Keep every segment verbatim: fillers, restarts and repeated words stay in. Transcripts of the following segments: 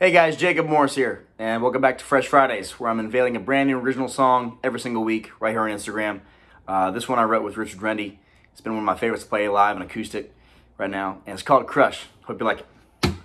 Hey guys, Jacob Morris here, and welcome back to Fresh Fridays, where I'm unveiling a brand new original song every single week right here on Instagram. Uh, this one I wrote with Richard Rendy. It's been one of my favorites to play live and acoustic right now, and it's called Crush. Hope you like it.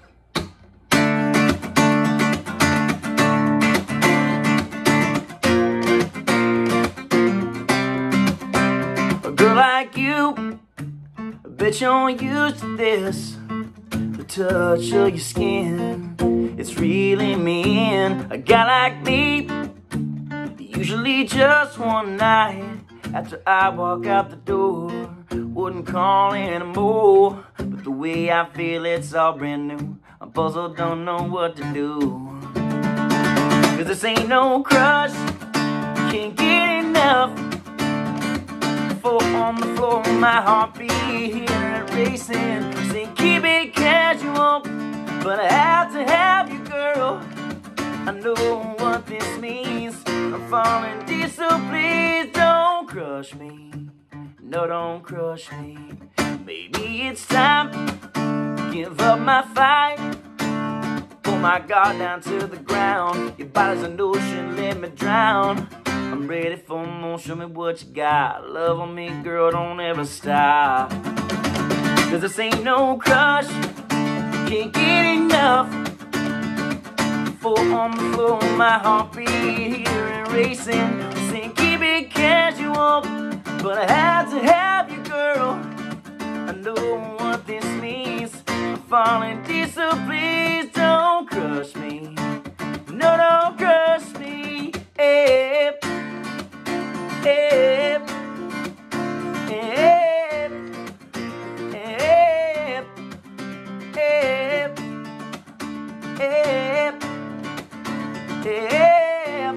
A girl like you, I bet you're used to this. The touch of your skin, it's reeling me in. A guy like me, usually just one night after I walk out the door, wouldn't call anymore. But the way I feel, it's all brand new. I'm puzzled, don't know what to do. Cause this ain't no crush, can't get enough. Foot on the floor, my heartbeat here and racing. Saying keep it casual, but I have to have you, girl. I know what this means. I'm falling deep, so please don't crush me. No, don't crush me. Maybe it's time to give up my fight. Pull my guard down to the ground. Your body's an ocean, let me drown. I'm ready for more, show me what you got. Love on me, girl, don't ever stop. Cause this ain't no crush, can't get enough. Foot on the floor, my heartbeat here and racing. Saying keep it casual, but I have to have you, girl. I know what this means. I'm falling deep, so please don't crush me. No, don't crush me. Hey, hey, hey, hey, hey, hey. Yeah,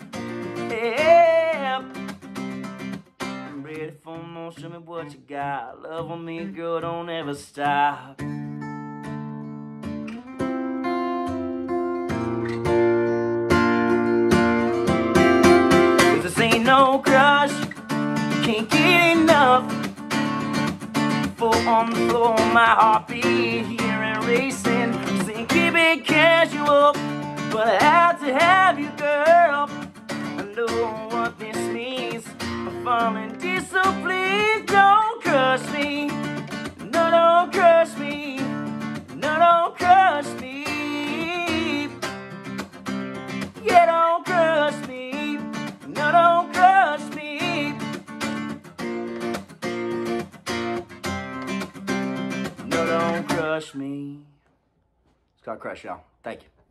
yeah. I'm ready for more, show me what you got. Love on me, girl, don't ever stop. Cause this ain't no crush, can't get enough. Foot on the floor, my heartbeat here and racing. Saying keep it casual, but I have to have you, girl. I know what this means. I'm falling deep, so please don't crush me. No, don't crush me. No, don't crush me. Yeah, don't crush me. No, don't crush me. No, don't crush me. It's called Crush, y'all. Thank you.